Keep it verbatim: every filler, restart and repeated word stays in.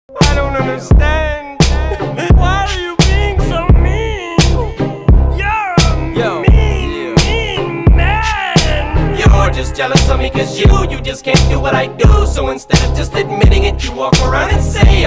I don't understand. Why are you being so mean? You're a Yo, mean, yeah. mean man. You're just jealous of me cause you, you just can't do what I do. So instead of just admitting it, you walk around and say